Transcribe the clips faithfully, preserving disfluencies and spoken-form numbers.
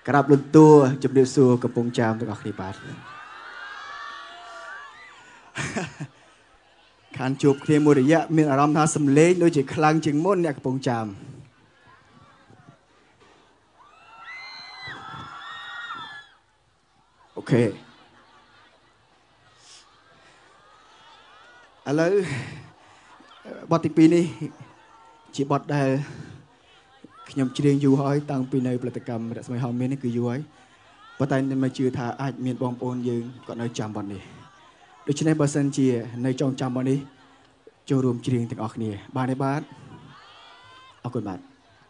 ក្រាបលន់តួជំរាបសួរកំពង់ចាមទាំងអស់គ្នាបាទខានជួបគ្នាមួយរយៈមានអារម្មណ៍ថាសំឡេងដូចជាខ្លាំងជាងមុនអ្នកកំពង់ចាមអូខេឥឡូវបទទីពីរនេះជាបទដែលខ្ញុំច្រៀងយូរហើយតាំងពីនៅផលិតកម្មរស្មីហោមមាននេះគឺយូរហើយប៉ុន្តែមិនជឿថាអាចមានបងប្អូនយើងគាត់នៅចាំបទនេះដូច្នេះបើសិនជានៅចងចាំបទនេះចូលរួមច្រៀងទាំងអស់គ្នាបាទទេបាទអរគុណបាទ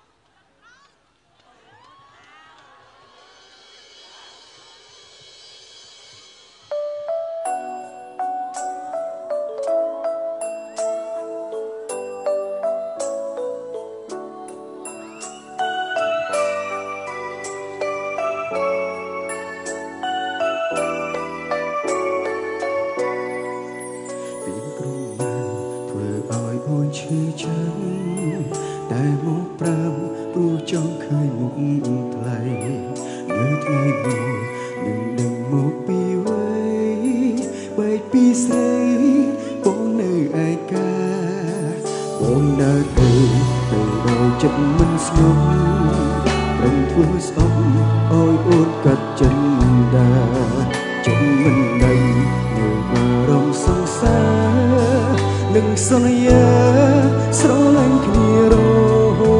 តែមកប្រាំព្រោះចង់ឃើញមុខថ្លៃនៅថ្ងៃមួយនឹងដឹងមកពីវ័យបែកពីស្រីបងនៅឯកាបងដើរទៅទៅដល់ចិត្តមិនស្ងប់ព្រមធ្វើស្អប់ឲ្យអូនកាត់ចិនដាចិត្តមិនដឹងនៅអារម្មណ៍សង្សារនឹងសន្យាស្រឡាញ់គ្នារហូ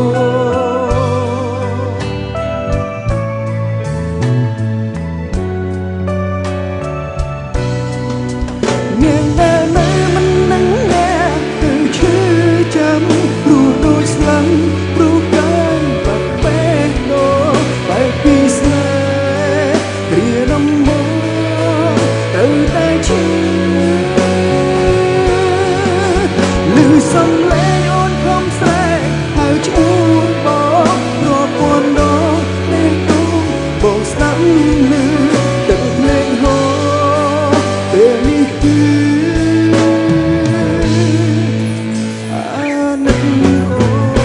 តនាងដែលនៅមិននឹងអ្នកគឺឈឺចាំព្រោះដូចស្លាប់ព្រោះកាយបាត់បេះដូងបែកពីស្នេហ៍រៀនអំមកទៅតែឈឺសំឡេងអូនខំស្រែកហៅឈ្មោះបងរាប់ពាន់ដងទេទូបងស្ដាប់ឮទឹកភ្លេងហូរពេលនេះគឺអាណិតអូ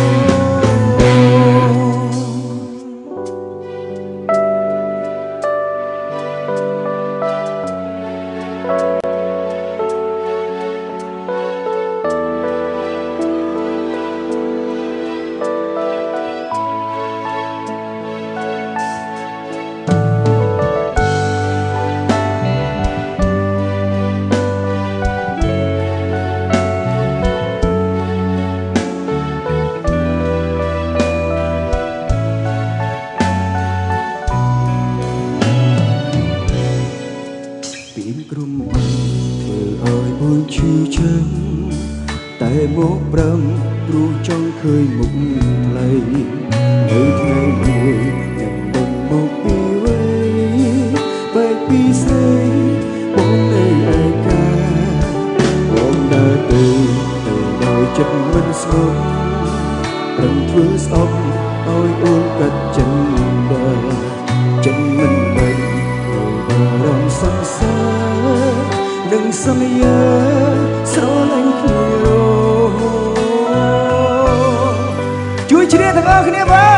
ឈឺចាំតែមកប្រាំព្រោះចង់ឃើញមុខថ្លៃនៅថ្ងៃមួយនឹងដឹងមកពីវ័យបែកពីស្រីបងនៅឯកាបងដើរទៅទៅដោយចិត្តមិនស្ងប់ព្រមធ្វើស្អប់ឲ្យអូនកាត់ចិនដាចិត្តមិនដឹងនៅអារម្មណ៍សង្សារនឹងសន្យាស្រឡាញ់គ្នារហូតជួយជ្រាបទាំងអស់គ្នាបាទ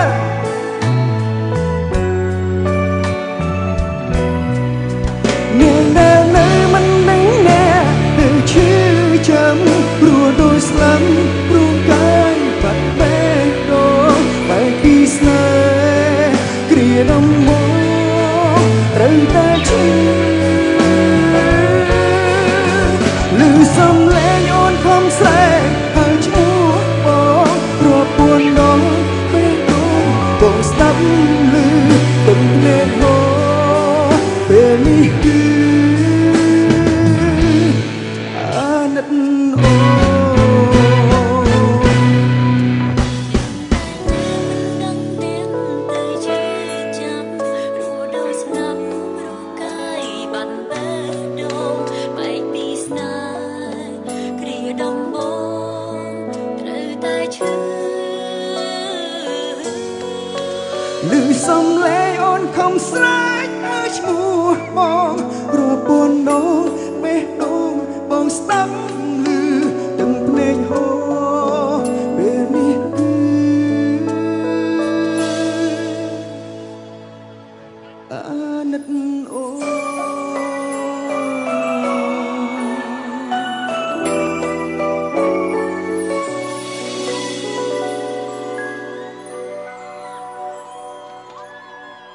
នាងដែលនៅមិនដឹងអ្នកទៅឈឺចាំព្រោះដូចស្លាប់ព្រោះកាយបាត់បេះដូងបែកពីស្នេហ៍គ្រាដំមកត្រូវតែឈឺសំឡេងអូនខំស្រែកហៅឈ្មោះបងរាប់ពាន់ដងពេលទូបងស្ដាប់ឮទឹកភ្លេងហូរពេលនេះគឺអាណិតអូឮសំឡេងអូនខំស្រែកហៅឈ្មោះបងរាប់ពាន់ដងបេះដូងបងស្ដាប់ឮទឹកភ្លេងហូរពេលនេះគឺ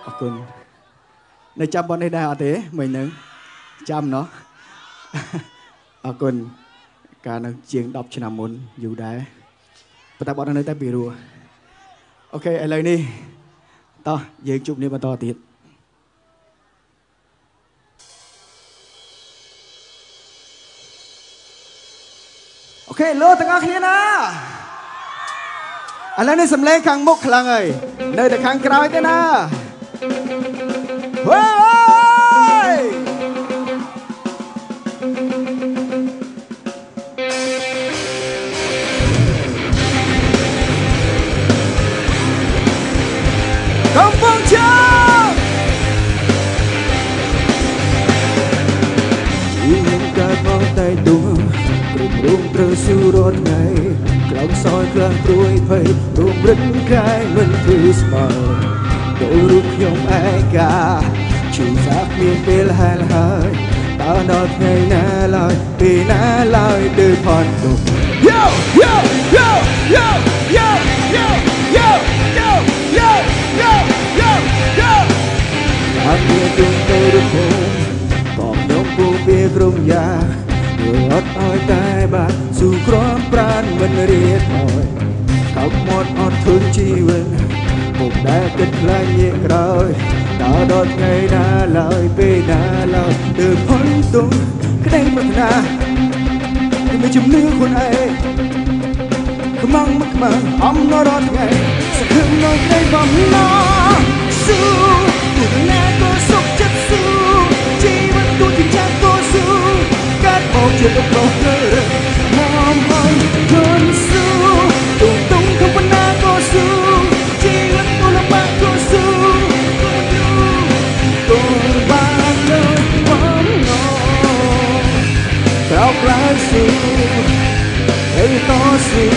អរគុណនៅចាំបននេះដែរអត់ទេមិញហ្នឹងចាំណោះអរគុណកាលនៅជាងដប់ឆ្នាំមុនយូរដែរប៉ុន្តែបននៅតែពីរោះអូខេឥឡូវនេះតោះយើងជួបគ្នាបន្តទៀតអូខេលោកទាំងអស់គ្នាណាឥឡូវនេះសំឡេងខាងមុខខ្លាំងហើយនៅតែខាងក្រោយទេណាវ៉ាយកំពុងជើងជីវិតកើតមកតែដួងគ្រប់រូបត្រូវស៊ូរត់ថ្ងៃក្លងសោយក្លងព្រួយភ័យរូបរឹងកាយមិនគឺស្មើដោយរូបខ្ញុំឯកាជួបសាគ្មានពេលហែលហើយតើដល់ថ្ងៃណាឡើយពេលណាឡើយទៅផុតទុក Yo yo yo yo yo yo yo yo yo yo yo yo អត់មានទុំទៅរកុំក៏ខ្ញុំពូពីក្រុមយ៉ាអត់ឲ្យតែបានស៊ូក្រំប្រានមិនរៀតអើយកំមាត់អត់ធន់ជីវិតពុកដែលគិតខ្លាចញាក់ក្រោយតើដល់ថ្ងៃណាឡើយពេលណាឡើយទើបផុតទុំក្តីមិនណាមិនជំនឿខ្លួនឯងខ្មាំងមកខ្មាំងអំណរត់ថ្ងៃសង្ឃឹមនៅក្តីបំណងស៊ូទូណាក៏សុខចិត្តស៊ូជីវិតទូជាចាំក៏ស៊ូកាត់មកជាកំប្រុសលើមកមកជន់ស៊ូទូតុងខំបណ្ណាក៏ស៊ូជីវិតទូលំបាកក៏ស៊ូទូបានលើបំណងក្រោកឡើងស៊ូហើយតស៊ូ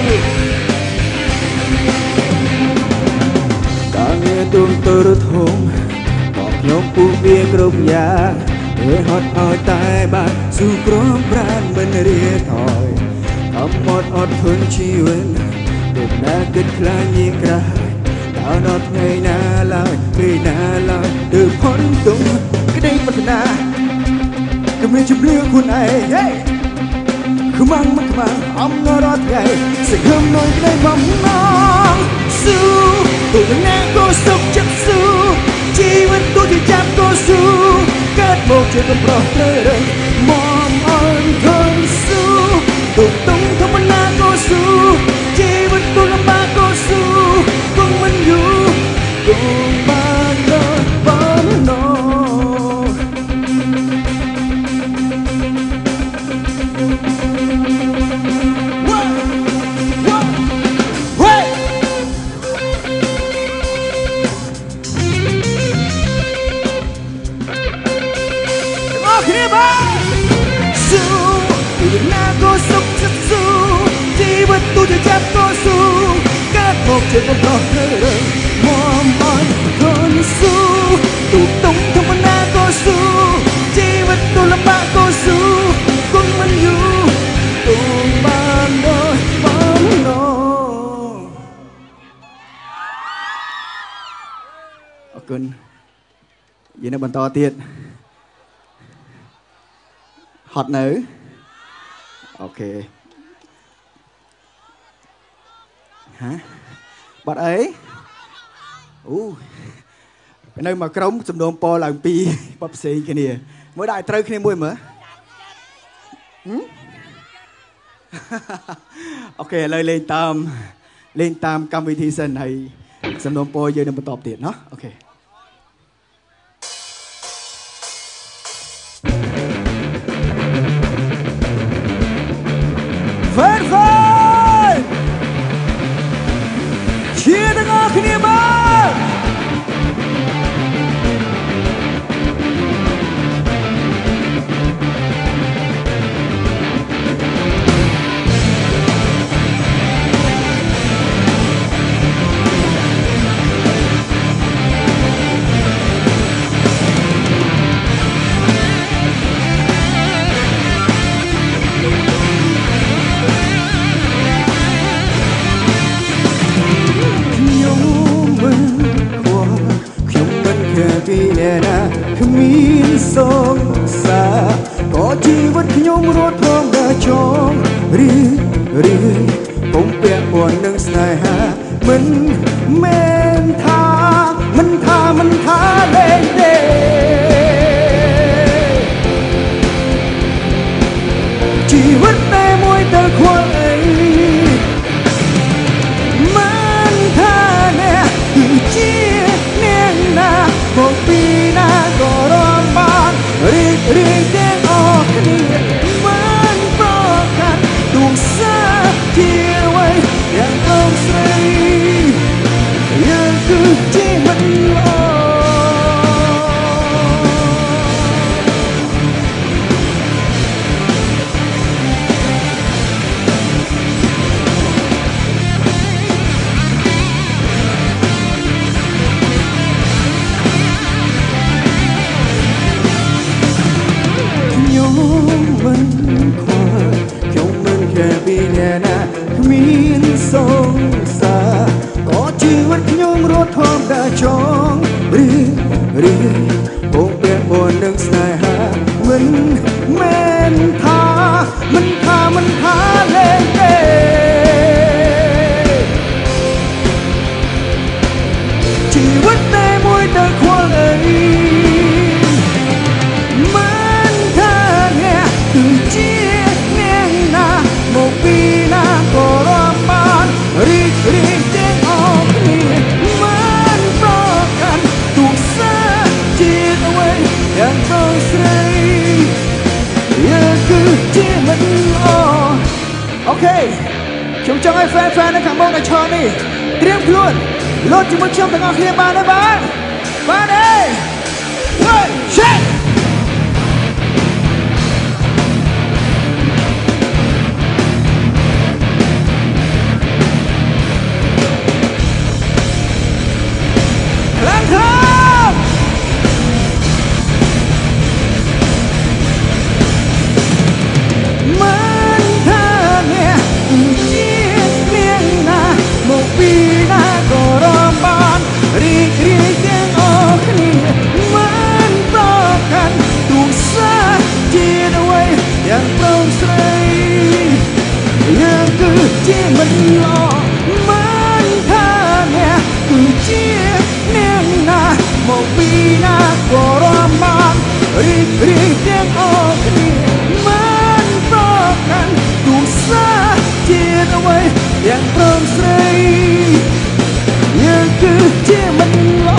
កាលងារទូមទៅរធំក៏ខ្ញុំពូវាគ្រប់យ៉ាងធ្វើហត់ឲ្យតែបានស៊ូក្រំប្រានមិនរៀតថយកំមាត់អត់ធន់ជីវិតពុកណាគិតខ្លាចញាក់ក្រោយតើដល់ថ្ងៃណាឡើយពេលណាឡើយទើបផុតទុំក្តីប្រាថ្នាគំនិតជំនឿខ្លួនឯងហេខ្មាំងមកខ្មាំងអំណរត់ថ្ងៃសង្ឃឹមនៅក្តីបំណងស៊ូទូណាក៏សុខចិត្តស៊ូជីវិតទូជាចាំក៏ស៊ូកើតមកជាកំប្រុសត្រូវរឹងមកអន់ធន់ស៊ូទូតុងធម្មតាក៏ស៊ូជីវិតទូលំបាកក៏ស៊ូគង់មិនយូរគង់បានដល់បំណងទូជាចាប់ក៏ស៊ូកើតមកជាកំប្រុសលើមកអន់ធន់ស៊ូទូតុងធម្មតាក៏ស៊ូជីវិតទូលំបាកក៏ស៊ូគង់មិនយូរគង់បានដោយបំណងអរគុណយើងនៅបន្តទៀតហត់នៅអូខេហាបាត់អីអូនៅមកក្រុមសំណូមពរឡើងពីបាត់ផ្សេងគ្នាមើលដាក់ត្រូវគ្នាមួយមើលអូខេឥឡូវលេងតាមលេងតាមកម្មវិធីសិនហើយសំណូមពរយើងនឹងបន្តទៀតណោះអូខេគ្នាមកគ្មានសងសាក៏ជីវិតខ្ញុំរត់ធំដល់ចងរីរីកុំពាក់ព័ន្ធនឹងស្នេហាមិនមែនថាមិនថាមិនថាលេងទេជីវិតតែមួយទៅខ្វល់អីមិនថាអ្នកគឺជានាងណាមកពីណាក៏រំបានរីករាយទាំងអស់គ្នាមិនប្រកាន់ទោះសាជាអ្វីយ៉ាងអងស្រីយើងគឺជាមិនល្អគ្មានសងសាក៏ជីវិតខ្ញុំរត់ធំដល់ចងរីរីបូកពាក់ព័ន្ធនឹងស្នេហាមិនមែនថាមិនថាមិនថាលេងទេជីវិតតែមួយទៅខ្វល់អីមិនថាអ្នកគឺជានាងណាមកពីណាក៏រំបានរីករាយទាំងអស់គ្នាមិនប្រកាន់ទោះសាជាអ្វីយ៉ាងបងស្រីយើងគឺជាមិនល្អអូខេខ្ញុំចង់ឲ្យ fan fan នៅខាងមុខនៃឆាននេះត្រៀមខ្លួនលោតជាមួយខ្ញុំទាំងអស់គ្នាបានទេបាទបាទទេ Hey shakeជាមិនល្អមិនថាអ្នកគឺជានាងណាមកពីណាក៏រំបានរីករាយទាំងអស់គ្នាមិនប្រកាន់ទោះសាជាអ្វីយ៉ាងព្រមស្រីយើងគឺជាមិនល្អ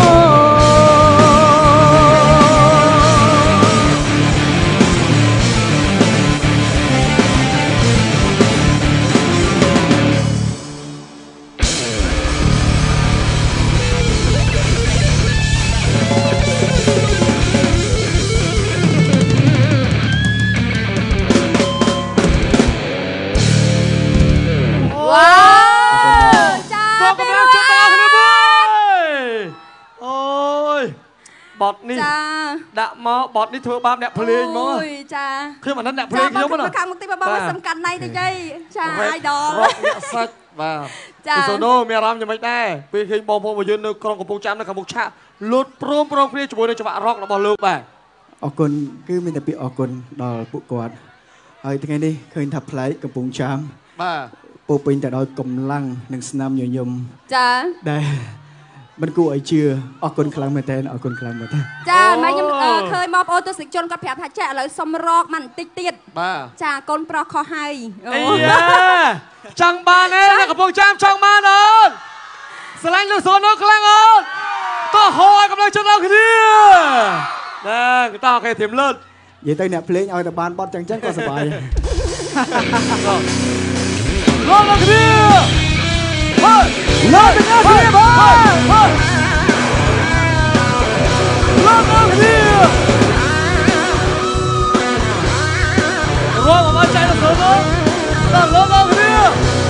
บอดนี่ด่ามาบอดนี่เธอบ้าเนี่ยเพลงมั้งคือมันนั่นเนี่ยเพลงเยอะมั้งนะข้างมึงตีมาบ้าสำคัญในตัวใจใช่ไอดอลร็อกเนี่ยซัดมาคือโซโน่มีอารมณ์ยังไม่ได้ปีคิงบอลพงมายืนในกรองกับพงจำในคำบุกชะลุดพร้อมพร้อมเพลงจมูกในจังหวะร็อกแล้วบอลลูกไปออกคนคือมีแต่ปีออกคนดอลปุกกอดไอ้ทั้งนี้เคยทับเพลงกับพงจำมาปูเป็นแต่ดอยกำลังหนึ่งสนามยมจ้าได้มันกูไอเชื่อออกคนคลังมาแทนออกคนคลังมาแทนจ้าไม่ยังเคยมอบโอตัวสิจนกับแผลผัดแฉะเลยสมรอกมันติดติดจ้าคนปลอกคอให้ไอ้ยาจังบ้านเองกับพวกจ้ามจังบ้านนอนสไลด์ลูกโซนนกคลังนอนก็หอยกำลังชนะขึ้นเนี่ยนั่งก็ต้องใครเทียมเลิศยิ่งแต่เนี่ยเพลงเอาแต่บานบอลจังจังก็สบายรอดแล้วขึ้นเนี่ยรอดเป็นอะไรบ้างรอดแล้วขึ้นเนี่ยรอดออกมาใจเราเถอะน้องตั้งรอดแล้วขึ้นเนี่ย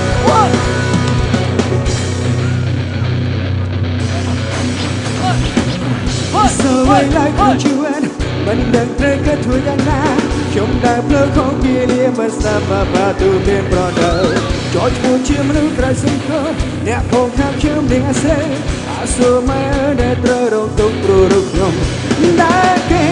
สวยไล่คนชวนมันดังเธอก็ช่วยดังนาชมได้เพลิดของกิเลสมันสามารถประตูเป็นเพราะเธอจอดพูดเชื่อมนึกไรสิ่งเธอเนี่ยพงหักเชื่อมเดียงเสอาสูมาได้ตระดงตุกรูรุกยมได้แค่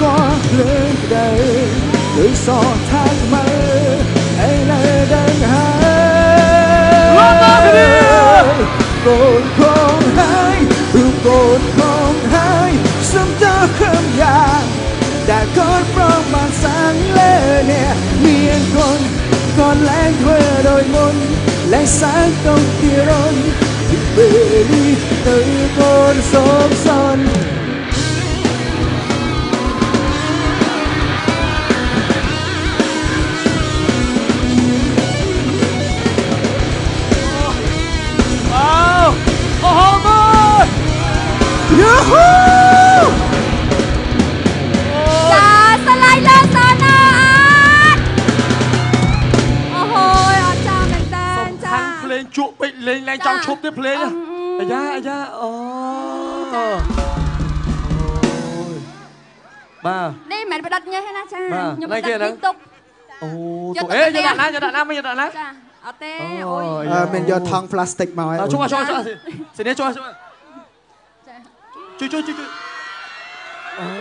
có lên đây lưỡi gió thác mơ ai là đang hát cồn không hai hương cồn không hai sớm ta khâm nhà đã có trong bàn sáng lên nè miền con còn lẽ thuê đôi môn lẽ sáng không kia đôi về đi tới con sông son wow oh my Yahoo! Dạ, sao lại lên sao nào Ồ hồi, ở cha mình tên cha เพลงจุไปเลงแรงจังชบด้วยเพลงอ่ะอาญาอาญาโอ้มา Đi mẹ phải đặt nha hay na cha Mà, nhưng này mà kia đặt nè. liên tục โอ้ Giờ ตัว tụi เอ๊ะ tụi อย่า tụi ดันนะอย่าดันนะไม่อย่าดันนะ Cha, ở tê Ồ, ôi dạ. à, mình do thong plastic màu ấy ช่วยช่วยช่วยสิเนี่ยช่วยช่วย Cha. ช่วยช่วยช่วยโอ้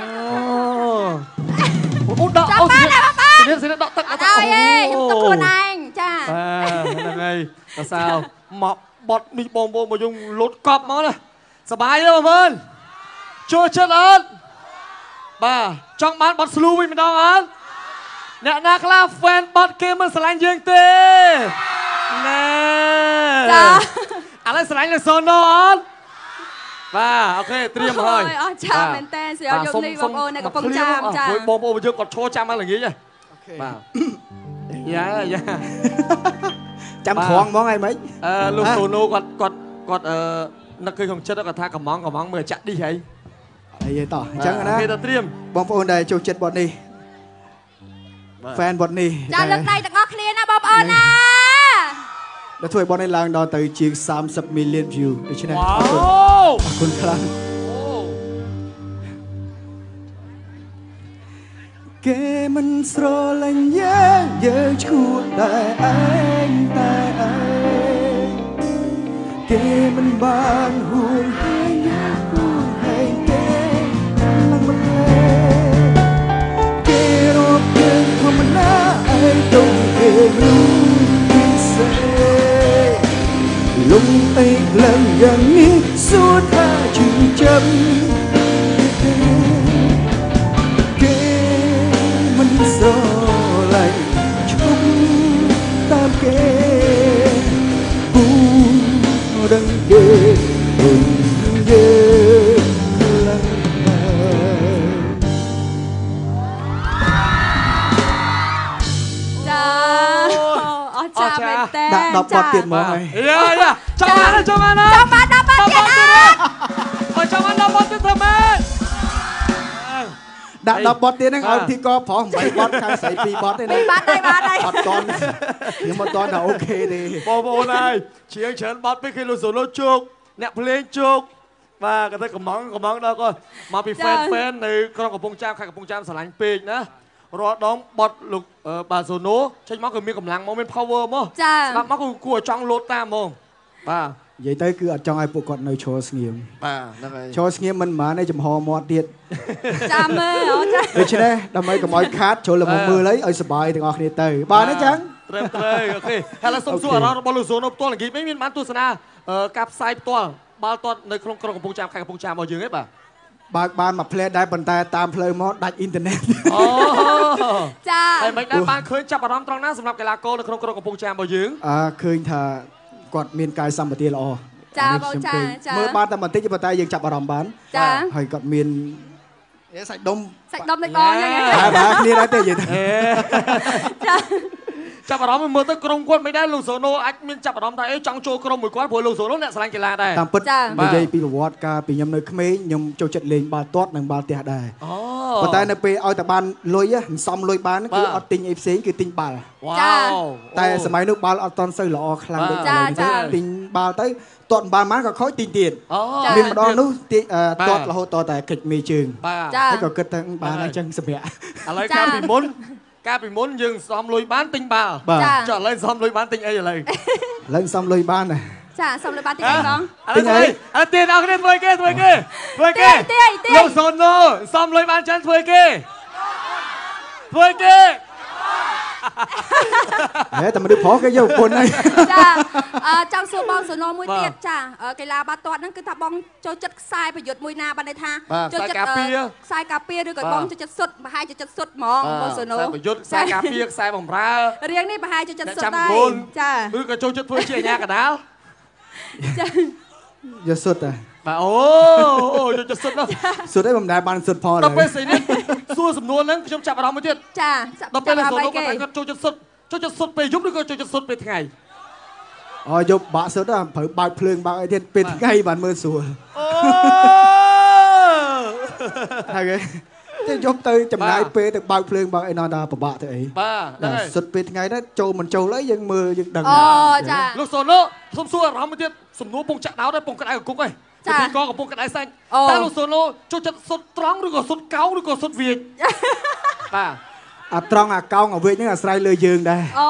โหดอก Cha เอา ba สิ này ba ba เนี่ยสิเนี่ยดอกตัก Ở đây ê, không tức luôn anh Cha อ่ายังไงแต่สาวหมอบบอดมีบอมบอมมายุงรถกอบมาเลยสบายแล้วเพื่อนช่วยเชิดอันบ่าจ้องมันบอดสลูวิ่งไปดองอันเนี่ยนาคลาแฟนบอดเกมมันสลายยิงเต้แน่ Cha อะไรสลายเลยโซนอันบ่าโอเคเตรียมเลย Ôi, ở cha mình tên Sẽ ở dụng đi bọc ô này có bông cha cha บอมบอมมายุงกดโชว์จำมันอย่างงี้ใช่บ่าอย่าอย่า chăm khoang món ai mấy เออลูกโซโนกดกดกดเออนักเคยของเชิดแล้วก็ท่ากับมองกับมองเมื่อจัดดีใช่ ai vậy tỏ chẳng rồi โอเค đó เตรียม bom phun đây chụp chết bọn đi fan bọn đi Cha lực tay tặng ngó clear nè bọc ô nè đã thuê bọn này lang đo từ chiếc ba mươi million view được chưa này ว้าวคุณครั้ง kê mình sro lạnh nhớ nhớ chua tại anh tại anh kê mình bàn hùi hay nhớ hùi hay kê lăng mặt lên kê rô kê không mà ná ai đông kê lung kê xe lung tay lần gần ní suốt hai chữ chấm gió lạnh trong tam kê buông đằng đê buồn ghê lặng Cha Ở cha mình tên đã đọc bọt tiền món này dạ dạ cho bạn ơi cho bạn ơi Cho bạn đọc bọt tiền á ơi cho bạn đọc bọt tiền thơm ơi đã đọc bọt tiền anh ở thì có phó bảy bọt khai xảy pi bọt đây này Bị bắt đây bắt đây bọt con nhưng mà con là ok đi บอมบอมนายเชียงเฉินบอสไม่เคยรู้สึกรู้จุกเนี่ยเพลงจุกมาก็ได้กับมองกับมองแล้วก็มาเป็นแฟนแฟนในกรองกับพงจามใครกับพงจามสลายปีกนะรอดองบอสลูกเอ่อบาโซโนใช่มั้ยคือมีกำลังมองเป็น power มั้ง Cha รับมั้งคือกลัวจ้องรถตามมั้งป่า vậy tới cứ ở trong ai buộc con nơi cho nghiêm ป่านั่นไง cho nghiêm mình mà này chùm hò mọt điện Cha mê ở cha được chưa đây đâm mấy cái mỏi khát chỗ là một mưa lấy ở sợi thì ngọt đi tới ba nữa chẳng เริ่มเลยโอเคให้เราส่งส่วนเราบอลลูกโซนตัวหลังกี้ไม่มีมันตัวสนาเอ่อกับไซป์ตัวบอลตัวในโครงกระพงจามใครกับพงจามมาเยอะไงป่ะ ba ba mà playได้บนแต่ตามเพลย์มอดดัดอินเทอร์เน็ตอ๋อ Cha แต่ไม่ได้บ้านเคยจับอารมณ์ตรงนั้นสำหรับกีฬาโกในโครงกระพงจามมาเยอะอ่าเคยถ้ากอดเมียนกายสัมปติละอ Cha bao cha cha เมื่อบ้านแต่มันติดอยู่บนแต่ยังจับอารมณ์บ้าน Cha ให้กอดเมียนใส่ดม Sạch đâm tay con nha ตายบ้านี่ได้แต่ยัง Cha จับอารมณ์มันเมื่อตั้งกรงกวนไม่ได้ลูกโซโนอัดมีจับอารมณ์ได้จังโจกรงมวยกวนผัวลูกโซโนเนี่ยสลายกีฬาได้ตามปิดมาใหญ่ปีละวอดกาปียำเนยขมิ้นยำโจจัดเลงบาลตอดหนังบาลเตะได้อ๋อบนแต่ในปีเอาแต่บ้านลอยอะซ้ำลอยบ้านคือเอาติงเอฟซีคือติงบาลว้าวแต่สมัยนู้นบาลเอาตอนซื้อละอคลังได้ติงบาลtớiตอนบาลมันก็ค่อยติงtiền อ๋อមានម្ដងនោះទីតតរហូតតតែកិច្ចមេជើងป่า Cha ហើយក៏គិតថាបានអញ្ចឹងសម្រាប់อะไรการปีมุนการปีมุนยังซ้อมลุยบ้านติงบ่าបាទ Cha จอดเลยซ้อมลุยบ้านติงไอ้อะไรឡើងសំលុយបានណាบចាសូមលើបាត់តិចឯងបងអត់ទេអត់ទេដល់គ្នាធ្វើគេធ្វើគេធ្វើគេលោកសូណូសំលុយបានច្រើនធ្វើគេធ្វើគេហេតែមនុស្សប្រុសគេយកប្រពន្ធហើយចាចង់សួរបងសូណូមួយទៀតចាកីឡាបាល់ទាត់ហ្នឹងគឺថាបងចូលចិត្តខ្សែប្រយុទ្ធមួយណាបានន័យថាចូលចិត្តខ្សែការពារឬក៏បងចូលចិត្តសុទ្ធប្រហែលចូលចិត្តសុទ្ធហ្មងបងសូណូខ្សែប្រយុទ្ធខ្សែការពារខ្សែបំរើរៀងនេះប្រហែលចូលចិត្តសុទ្ធដែរចាឬក៏ចូលចិត្តធ្វើជាអាញាកដាលចាយកសុទ្ធតែបាទអូចូលចិត្តសុទ្ធនោះសុទ្ធឯងមិនដែលបានសុទ្ធផងដល់ពេលស្អីនេះសួរសំណួរហ្នឹងខ្ញុំចាប់អារម្មណ៍មួយទៀតចាដល់ពេលសូណូគាត់ចូលចិត្តសុទ្ធចូលចិត្តសុទ្ធពេលយប់ឬក៏ចូលចិត្តសុទ្ធពេលថ្ងៃអូយប់បាក់សុទ្ធហ្នឹងត្រូវបើកភ្លើងបើកអីទៀតពេលថ្ងៃបានមើលស្រួលអូហើយគេតែយប់ទៅចំណាយពេលទៅបើកភ្លើងបើកអីណោះដល់ពិបាកទៅអីបាទសុទ្ធពេលថ្ងៃហ្នឹងចូលមិនចូលអីយើងមើលយើងដឹងអូចាលោកសូណូសុំសួរអារម្មណ៍មួយទៀតសំណួរពងចាក់ដោតហើយពងក្តៅកគុកហើយចាពីកកំពុងក្តៅសាច់តើលោកសូណូចូលចិត្តសុទ្ធត្រង់ឬក៏សុទ្ធកោងឬក៏សុទ្ធវាចបាទអាត្រង់អាកោងអាវាចហ្នឹងអាស្រ័យលើយើងដែរអូ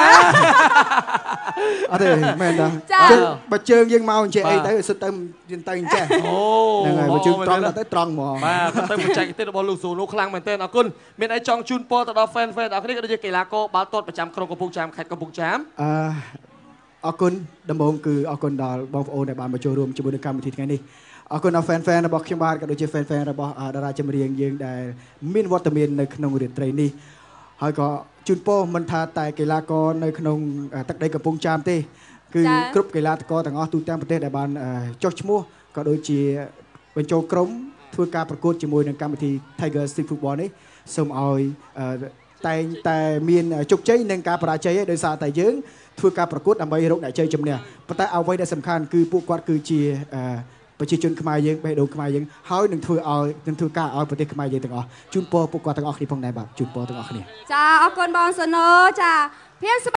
អត់ទេមែនតាបើជើងយើងមកអញ្ចេះអីទៅសុទ្ធទៅយើងទៅអញ្ចេះអូហ្នឹងហើយបើជើងត្រង់ទៅត្រង់ហ្មងបាទទៅបច្ចេកទេសរបស់លោកសូណូខ្លាំងមែនទែនអរគុណមានអីចង់ជូនពរទៅដល់ fan fan អ្នកនេះក៏ដូចជាកីឡាករបាល់ទាត់ប្រចាំក្រុងកំពង់ចាមខេត្តកំពង់ចាមអឺអរគុណដំបូងគឺអរគុណដល់បងប្អូនដែលបានមកចូលរួមជាមួយនឹងកម្មវិធីថ្ងៃនេះអរគុណដល់ fan fan របស់ខ្ញុំបាទក៏ដូចជា fan fan របស់តារាចម្រៀងយើងដែលមានវត្តមាននៅក្នុងរាត្រីនេះហើយក៏ជូនពរមិនថាតែកីឡាករនៅក្នុងទឹកដីកំពង់ចាមទេគឺគ្រប់កីឡាករទាំងអស់ទូទាំងប្រទេសដែលបានចុះឈ្មោះក៏ដូចជាបញ្ចូលក្រុមធ្វើការប្រកួតជាមួយនឹងកម្មវិធី Tiger Stick Football នេះសូមឲ្យតែងតែមានជោគជ័យនិងការបរាជ័យដោយសារតែយើងធ្វើការប្រកួតដើម្បីរកអ្នកជ័យជំនះប៉ុន្តែអ្វីដែលសំខាន់គឺពួកគាត់គឺជាប្រជាជនខ្មែរយើងបេះដូងខ្មែរយើងហើយនឹងធ្វើឲ្យនឹងធ្វើការឲ្យប្រទេសខ្មែរយើងទាំងអស់ជូនពរពួកគាត់ទាំងអស់គ្នាផងដែរបាទជូនពរទាំងអស់គ្នាចាអរគុណបងសូណូចា